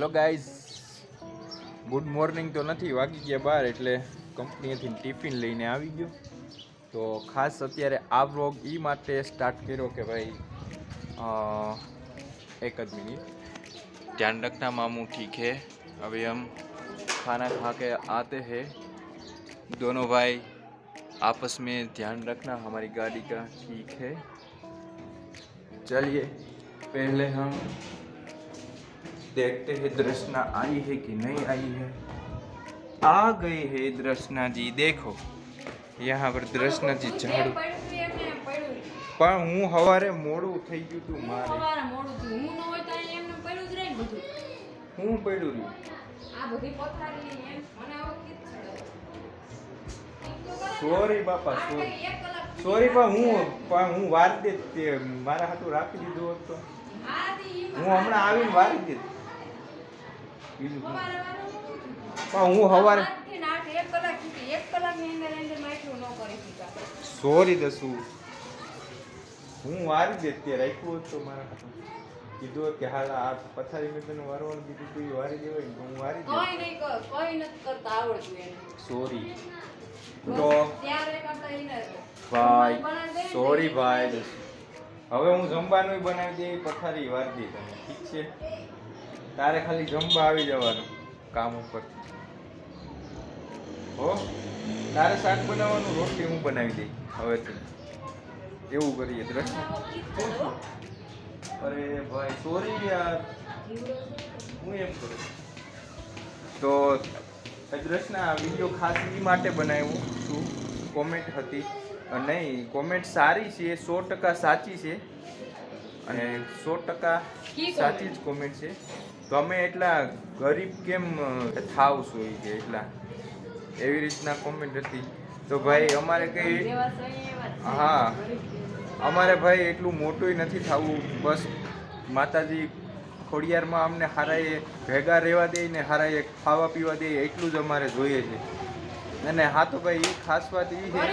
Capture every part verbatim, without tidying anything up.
Hello guys, good morning તો નથી, વાગી ગયા બાર એટલે કંપનીએથી ટિફિન લઈને આવી ગયો. તો ખાસ અત્યારે આ વ્લોગ એ માટે સ્ટાર્ટ કર્યો કે ભાઈ एक आध मिनट ध्यान रखना मामू, ठीक है? अभी हम खाना खा के आते हैं, दोनों भाई आपस में ध्यान रखना हमारी गाड़ी का, ठीक है? चलिए पहले हम देखते हैं दृष्णा आई है कि नहीं आई है. आ गई है दृष्णा जी, देखो यहाँ पर दृष्णा जी झाड़ू. પણ હું સવારે મોડું થઈ ગયું તું મારે. સવારે મોડું થયું, હું ન હોય તો એમને પડ્યું જ રહે બધું. હું પડ્યું રહ્યું આ બધી પથારી એમ મને આવો કીત છડે. સોરી બાપા, સોરી સોરી પણ હું પણ હું વાર દે તે મારા હાથું રાખી દીધું હોત તો હું હમણાં આવીને વારી દે. પણ હું સવારે એક કલાક એક કલાકની અંદર અંદર માઇક્રો ન કરી શકા. સોરી દસું હું વારી દે તે રાખ્યું હોત તો મારા હાથમાં કીધું કે હાલ આ પથારી મેં તને વારવાનું કીધું તું વારી દેવાય ને હું વારી દે. કોઈ નહીં કર કોઈ નથી કરતા આવડતું એને. સોરી તો ભાઈ, સોરી ભાઈ. હવે હું જમવાનું બનાવી દે, પથારી વારી દે તને, ઠીક છે? તારે ખાલી જમવા આવી જવાનું કામ ઉપર. હો, તારે શાક બનાવવાનું, રોટલી હું બનાવી દઈ હવેથી. એવું કરીએ દ્રષ્ણા. અરે ભાઈ સોરી યાર, હું એમ કરું. તો દ્રષ્ણા આ વિડીયો ખાસ એ માટે બનાવ્યો છું, કોમેન્ટ હતી નહીં, કોમેન્ટ સારી છે, સો ટકા સાચી છે અને સો ટકા સાચી જ કોમેન્ટ છે. તમે એટલા ગરીબ કેમ થાવ છો એ કે એટલા, એવી રીતના કોમેન્ટ હતી. તો ભાઈ અમારે કંઈ, હા અમારે ભાઈ એટલું મોટું નથી થવું, બસ માતાજી ખોડિયારમાં અમને હારાએ ભેગા રહેવા દે ને હારાએ ખાવા પીવા દે, એટલું જ અમારે જોઈએ છે. અને હા તો ભાઈ એ ખાસ વાત એ છે.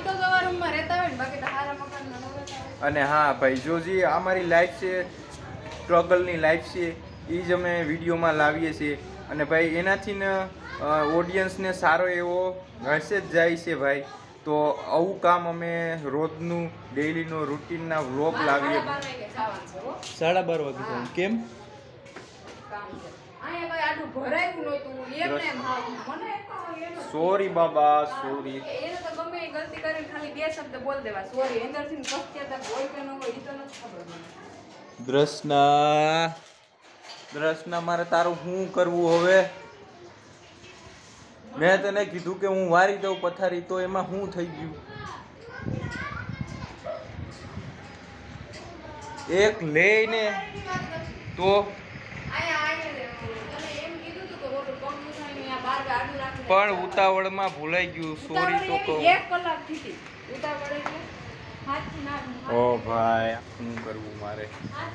અને હા ભાઈ, જો જે અમારી લાઈફ છે, સ્ટ્રગલની લાઈફ છે, એ જ અમે વિડીયોમાં લાવીએ છીએ. અને ભાઈ એનાથી ને ઓડિયન્સને સારો એવો મેસેજ જાય છે ભાઈ. તો આવું કામ અમે રોજનું ડેઈલીનો રૂટીનના વ્લોગ લાવીએ. સાડા બાર વાગે કેમ? સોરી બાબા, સોરી. દ્રષ્ણા દ્રષ્ણા મારે તારું શું કરવું હવે? મેં તને કીધું કે હું વારી દઉં પથારી, તો એમાં શું થઈ ગયું? એક લઈને તો પણ ઉતાવળમાં ભૂલાઈ ગયું, સોરી તો કહું. ઓ ભાઈ શું કરવું મારે?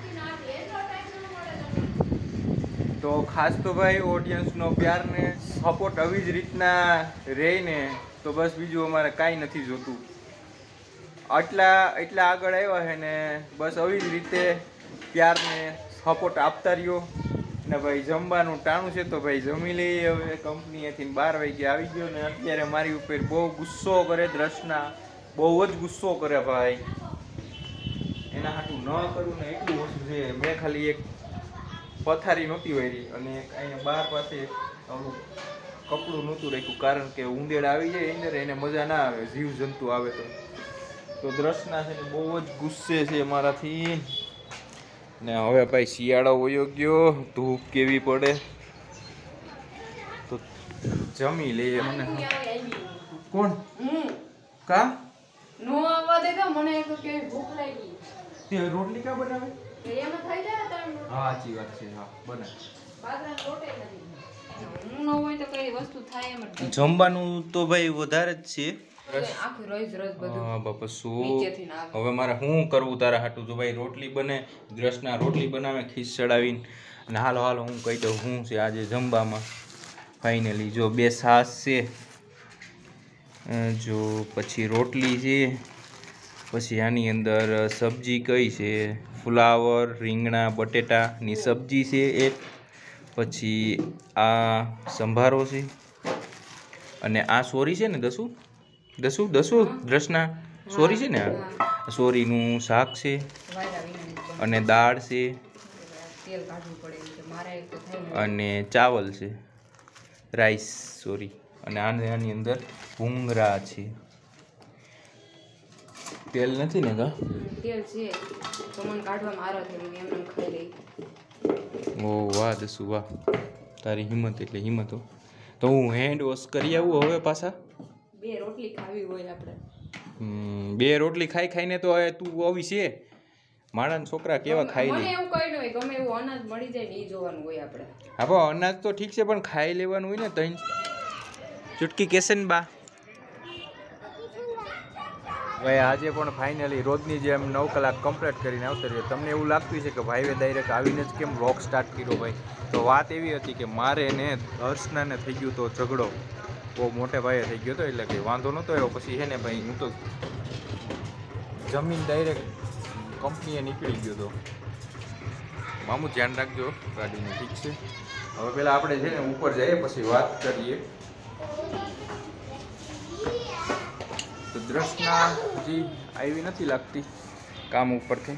તો ખાસ તો ભાઈ ઓડિયન્સનો પ્યાર ને સપોર્ટ આવી જ રીતના રહીને તો બસ બીજું અમારે કાંઈ નથી જોતું. આટલા એટલા આગળ આવ્યા છે ને બસ આવી જ રીતે પ્યારને સપોર્ટ આપતા રહ્યો. ને ભાઈ જમવાનું ટાણું છે તો ભાઈ જમી લઈએ હવે. કંપનીએથી બાર વાગે આવી ગયો ને અત્યારે મારી ઉપર બહુ ગુસ્સો કરે દ્રષ્ણા, બહુ જ ગુસ્સો કરે ભાઈ. એના હાટું ન કરું ને એટલું ઓછું છે. મેં ખાલી એક પથારી નહોતી વારી અને અહીંયા બાર પાસે આવું કપડું નહોતું રાખ્યું, કારણ કે ઉંદેડા આવી જાય અંદર એને મજા ના આવે, જીવ જંતુ આવે તો. તો દ્રષ્ણા છે ને બહુ જ ગુસ્સે છે મારાથી. ને હવે ભાઈ શિયાળો વયો ગયો, ધૂપ કેવી પડે તો જમી લઈએ. મને કોણ કા નો આવવા દે તો મને એક કે ભૂખ લાગી. તે રોટલી કા બનાવે? એમાં થઈ જાય ને. હા સાચી વાત છે. હા બને બાજરાનો લોટ નથી. હું ન હોય તો કઈ વસ્તુ થાય એમ. જમવાનું તો ભાઈ વધારે જ છે. હા બાપા શું હવે મારે શું કરવું તારા હાટું? જો ભાઈ રોટલી બને, દ્રષ્ણા રોટલી બનાવે ખીસ ચડાવીને. અને હાલો હાલો હું કહી દઉં શું છે આજે જમવામાં. ફાઇનલી જો બે છાશ છે, જો પછી રોટલી છે, પછી આની અંદર સબ્જી કઈ છે, ફુલાવર, રીંગણા, બટેટાની સબ્જી છે એક, પછી આ સંભારો છે અને આ સોરી છે ને દસુ દસુ દસુ દ્રષ્ના સોરી છે ને આ સોરીનું શાક છે અને દાળ છે અને ચાવલ છે રાઈસ સોરી અને આને આની અંદર ભૂંગરા છે તેલ નથી ને કા તેલ છે તો મને કાઢવામાં આરો થઈ એમ એમ ખાઈ લઈ ઓ વાહ દસુ વાહ તારી હિંમત એટલે હિંમત હો તો હું હેન્ડ વોશ કરી આવું હવે પાછા બે રોટલી ખાવી હોય આપણે બે રોટલી ખાઈ ખાઈને તો હવે તું આવી છે મારા છોકરા કેવા ખાઈ લે મને એવું કઈ ન હોય ગમે એવું અનાજ મળી જાય ને એ જોવાનું હોય આપણે હા પણ અનાજ તો ઠીક છે પણ ખાઈ લેવાનું હોય ને તઈ ચુટકી કેસે ને બા ભાઈ આજે પણ ફાઇનલી રોજની જેમ નવ કલાક કમ્પ્લીટ કરીને આવતા રહ્યો તમને એવું લાગતું છે કે ભાઈએ ડાયરેક્ટ આવીને જ કેમ વ્લોગ સ્ટાર્ટ કર્યો ભાઈ તો વાત એવી હતી કે મારે ને હર્ષનાને થઈ ગયું તો ઝઘડો બહુ મોટે ભાઈએ થઈ ગયો હતો એટલે કે વાંધો નહોતો એવો પછી છે ને ભાઈ હું તો જમીન ડાયરેક્ટ કંપનીએ નીકળી ગયો હતો મામું ધ્યાન રાખજો ગાડીનું ઠીક છે હવે પહેલાં આપણે છે ને ઉપર જઈએ પછી વાત કરીએ તો દ્રષ્ના હજી આવી નથી લાગતી કામ ઉપરથી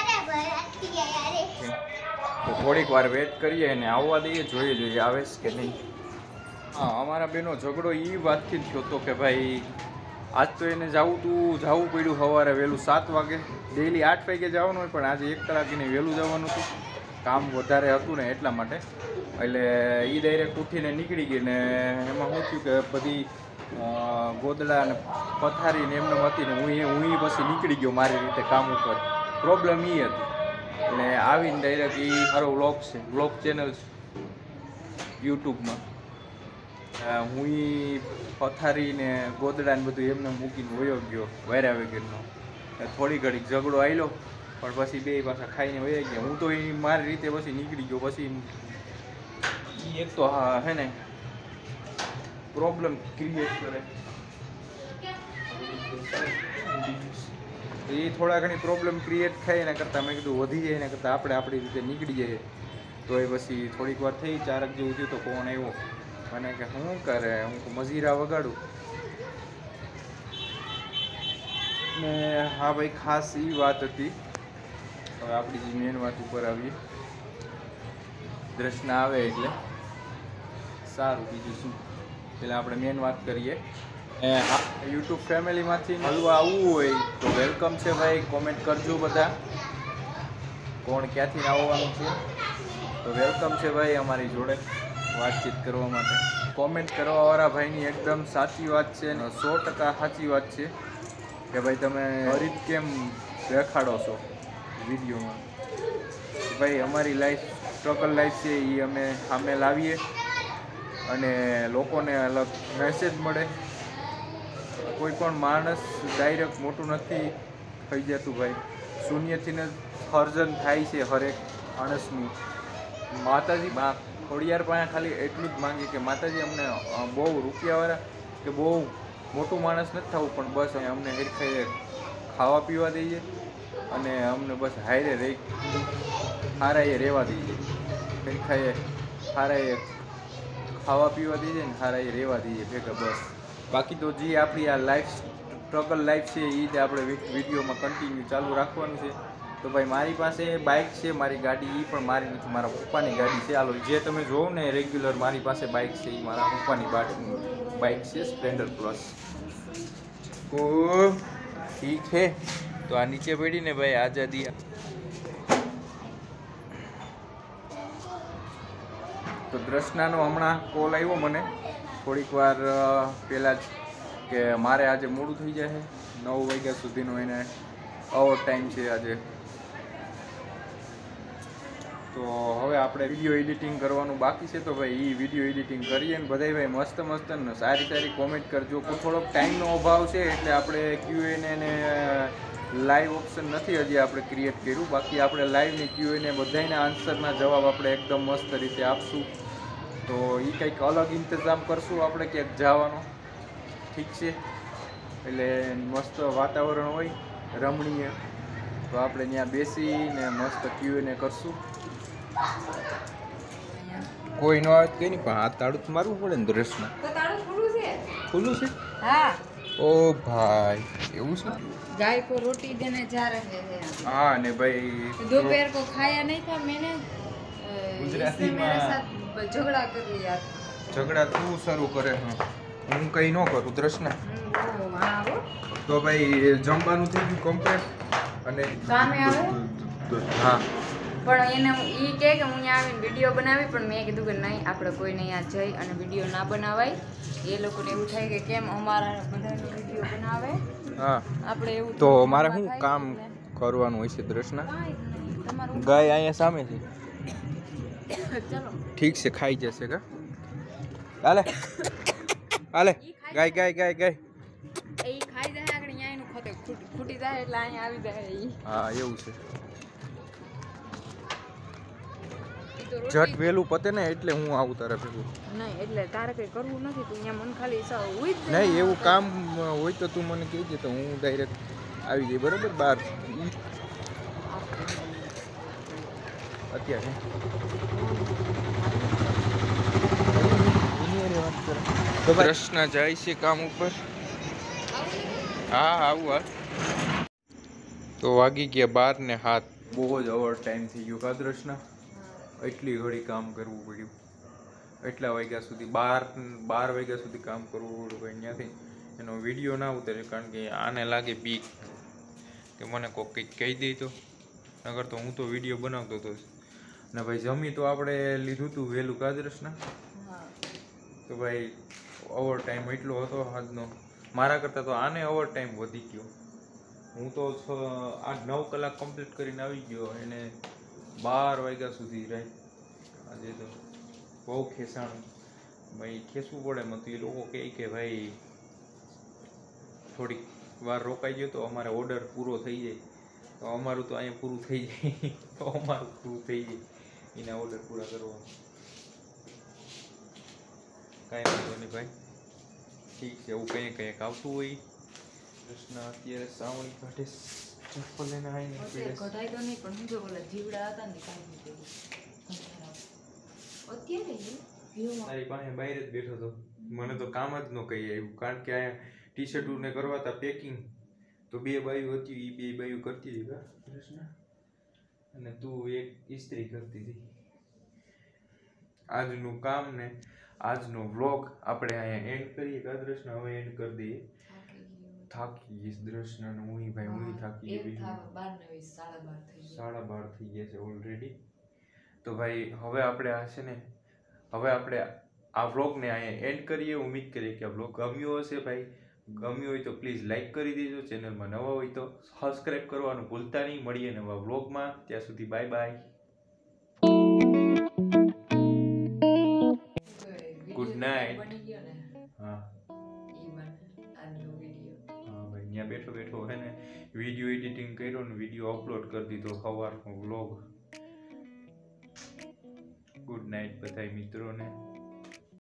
તો થોડીક વાર વેટ કરીએ અને આવવા દઈએ જોઈએ જોઈએ આવે કે નહીં હા અમારા બેનો ઝઘડો એ વાતથી જ થયો હતો કે ભાઈ આજ તો એને જવું તું જવું પડ્યું સવારે વહેલું સાત વાગે ડેલી આઠ વાગે જવાનું હોય પણ આજે એક કલાક એને વહેલું જવાનું હતું કામ વધારે હતું ને એટલા માટે એટલે એ ડાયરેક્ટ ઉઠીને નીકળી ગઈ ને એમાં શું થયું કે બધી ગોદડા અને પથારી ને એમને હતી ને હું એ હું એ પછી નીકળી ગયો મારી રીતે કામ ઉપર પ્રોબ્લેમ એ હતી એટલે આવીને ડાયરેક્ટ એ મારો વ્લોગ છે વ્લોગ ચેનલ છે યુટ્યુબમાં હું એ પથારી ને ગોદડા ને બધું એમને મૂકીને વયો ગયો વાયરા વગરનો થોડી ઘડીક ઝઘડો આવેલો પણ પછી બે પાછા ખાઈને વયા ગયા હું તો એ મારી રીતે પછી નીકળી ગયો પછી એક તો હા હે ને પ્રોબ્લેમ ક્રિએટ કરે એ થોડા ઘણી પ્રોબ્લેમ ક્રિએટ થાય એના કરતાં મેં કીધું વધી જાય એના કરતાં આપણે આપણી રીતે નીકળી જઈએ તો એ પછી થોડીક વાર થઈ ચારક જેવું થયું તો કોણ આવ્યો મને કે શું કરે હું મજીરા વગાડું ને હા ભાઈ ખાસ એ વાત હતી હવે આપણી જે મેન વાત ઉપર આવીએ દ્રષ્ના આવે એટલે સારું બીજું શું પહેલાં આપણે મેન વાત કરીએ યુટ્યુબ ફેમિલીમાંથી મળવા આવવું હોય તો વેલકમ છે ભાઈ કોમેન્ટ કરજો બધા કોણ ક્યાંથી આવવાનું છે તો વેલકમ છે ભાઈ અમારી જોડે વાતચીત કરવા માટે કોમેન્ટ કરવાવાળા ભાઈની એકદમ સાચી વાત છે ને સો ટકા સાચી વાત છે કે ભાઈ તમે હરીફ કેમ દેખાડો છો વિડીયોમાં ભાઈ અમારી લાઈફ સ્ટ્રગલ લાઈફ છે એ અમે સામે લાવીએ અને લોકોને અલગ મેસેજ મળે કોઈ પણ માણસ ડાયરેક્ટ મોટું નથી થઈ જતું ભાઈ શૂન્યથી ને સર્જન થાય છે હરેક માણસનું માતાજી ખોડિયાર પાસે ખાલી એટલું જ માંગીએ કે માતાજી અમને બહુ રૂપિયાવાળા કે બહુ મોટું માણસ નથી થવું પણ બસ અમને હેરખાઈએ ખાવા પીવા દઈએ અને અમને બસ હારે રહી હારાએ રહેવા દઈએ હેરખાઈએ હારાએ ખાવા પીવા દઈએ ને હારાએ રહેવા દઈએ ભેગા બસ બાકી તો જે આપણી આ લાઈફ સ્ટ્રગલ લાઈફ છે એ રીતે આપણે વિડીયોમાં કન્ટિન્યુ ચાલુ રાખવાનું છે તો ભાઈ મારી પાસે બાઇક છે મારી ગાડી એ પણ મારી નથી મારા પપ્પાની ગાડી છે હાલો જે તમે જોવો ને રેગ્યુલર મારી પાસે બાઇક છે એ મારા પપ્પાની બાઇક છે સ્પ્લેન્ડર પ્લસ ઓ ઠીક છે તો આ નીચે પડી ને ભાઈ આઝાદી તો દ્રષ્નાનો હમણાં કોલ આવ્યો મને થોડીક વાર પહેલાં જ કે મારે આજે મોડું થઈ જાય નવ વાગ્યા સુધીનો એને ઓવર ટાઈમ છે આજે તો હવે આપણે વિડીયો એડિટિંગ કરવાનું બાકી છે તો ભાઈ એ વિડીયો એડિટિંગ કરીએ ને બધાય ભાઈ મસ્ત મસ્ત ને સારી સારી કોમેન્ટ કરજો થોડોક ટાઈમનો અભાવ છે એટલે આપણે ક્યુએને ને લાઈવ ઓપ્શન નથી હજી આપણે ક્રિએટ કર્યું બાકી આપણે લાઈવની ક્યુએને બધાના આન્સરના જવાબ આપણે એકદમ મસ્ત રીતે આપશું તો એ કંઈક અલગ ઇંતજામ કરશું આપણે ક્યાંક જવાનો ઠીક છે એટલે મસ્ત વાતાવરણ હોય રમણીય તો આપણે ત્યાં બેસીને મસ્ત ક્યુએને કરશું કોઈ નો આવે કઈ નહીં પણ હાથ તાળું તો મારવું પડે ને દ્રશ્યમાં. તો તારું ખુલ્લું છે. ખુલ્લું છે? હા. ઓ ભાઈ એવું છે? गाय को रोटी देने जा रहे हैं. હા ને ભાઈ दोपहर को खाया नहीं था मैंने. गुजराती इसने मेरे साथ झगड़ा कर लिया था. ઝઘડા તું શરૂ કરે હા હું કઈ ન કરું દ્રશ્ય. ઓ હા હો. તો ભાઈ જમવાનું થઈ ગયું કમ્પ્લીટ અને કામે આવે? હા પણ એને ઈ કહે કે હું અહીંયા આવીને વિડીયો બનાવી પણ મેં કીધું કે નહીં આપણે કોઈને અહીંયા જઈ અને વિડીયો ના બનાવાય. એ લોકોને એવું થાય કે કેમ અમારા બધાનો વિડીયો બનાવે. હા આપણે એવું તો મારે શું કામ કરવાનું હોય છે દ્રશ્ય? તમારું ગાય અહીંયા સામે છે. ચલો ઠીક છે ખાઈ જશે કા હાલે હાલે ગાય ગાય ગાય ગાય એ ખાઈ જાય આગળ અહીંયા એનું ખોટે ખૂટી જાય એટલે અહીંયા આવી જાય ઈ. હા એવું છે. ઈ તો રોટી- ઝટ વહેલું પતે ને એટલે હું આવું તારે ભેગું. નહીં એટલે તારે કઈ કરવું નથી તું અહીંયા મન ખાલી સા ઉઈ જ નહીં એવું કામ હોય તો તું મને કહેજે તો હું ડાયરેક્ટ આવી જઈ બરોબર બહાર અત્યારે પ્રશ્ન જાય છે કામ ઉપર. હા આવું હાલ. તો વાગી ગયા બાર ને હાથ. બહુ જ ઓવર ટાઈમ થઈ ગયો કા દ્રશ્ય. એટલી ઘડી કામ કરવું પડ્યું. એટલા વાગ્યા સુધી બાર બાર વાગ્યા સુધી કામ કરવું પડ્યું ભાઈ. ત્યાંથી એનો વિડીયો ના ઉતરે કારણ કે આને લાગે બીક કે મને કોઈ કંઈક કહી દે તો નગર તો હું તો વિડીયો બનાવતો હતો ને ભાઈ. જમી તો આપણે લીધું હતું વહેલું કાદરસના. તો ભાઈ ઓવર ટાઈમ એટલો હતો આજનો મારા કરતાં તો આને ઓવર ટાઈમ વધી ગયો. હું તો છ આઠ નવ કલાક કમ્પ્લીટ કરીને આવી ગયો એને બાર વાગ્યા સુધી રહી. આજે તો બહુ ખેસાણું ભાઈ ખેસવું પડે એમાં. તો એ લોકો કહે કે ભાઈ થોડીક વાર રોકાઈ ગયો તો અમારે ઓર્ડર પૂરો થઈ જાય. તો અમારું તો અહીંયા પૂરું થઈ જાય તો અમારું પૂરું થઈ જાય એના ઓર્ડર પૂરા કરવાનું. કાંઈ વાંધો નહીં ભાઈ. ઠીક છે એવું કંઈ કંઈક આવતું હોય. કૃષ્ણ અત્યારે સાવણી કાઢે ચપ્પલ લઈને આવીને કઢાઈ તો નહીં પણ હું જો બોલા જીવડા હતા ને કાઢી દીધું. અત્યારે તારી પાસે બહાર જ બેઠો હતો. મને તો કામ જ ન કહી આવ્યું કારણ કે અહીંયા ટી શર્ટને કરવા હતા પેકિંગ. તો બે બાયું હતી એ બે બાયું કરતી હતી કા કૃષ્ણ અને તું એક ઇસ્ત્રી કરતી હતી. આજનું કામ ને આજનો વ્લોગ આપણે અહીંયા એન્ડ કરીએ કા કૃષ્ણ. હવે એન્ડ કરી દઈએ. થાકી ગઈશ દ્રશ્ય ને હું ભાઈ હું થાકી ગઈ. સાડા બાર થઈ ગયા છે ઓલરેડી. તો ભાઈ હવે આપણે આ છે ને હવે આપણે આ વ્લોગને અહીંયા એન્ડ કરીએ. ઉમ્મીદ કરીએ કે આ વ્લોગ ગમ્યો હશે ભાઈ. ગમ્યું હોય તો પ્લીઝ લાઈક કરી દેજો. ચેનલમાં નવા હોય તો સબસ્ક્રાઈબ કરવાનું ભૂલતા નહીં. મળીએ નવા વ્લોગમાં. ત્યાં સુધી બાય બાય. Good night. હા ત્યાં બેઠો બેઠો હે ને વિડીયો એડિટિંગ કર્યો ને વિડીયો અપલોડ કરી દીધો સવારનો વ્લોગ. ગુડ નાઇટ બધા મિત્રોને.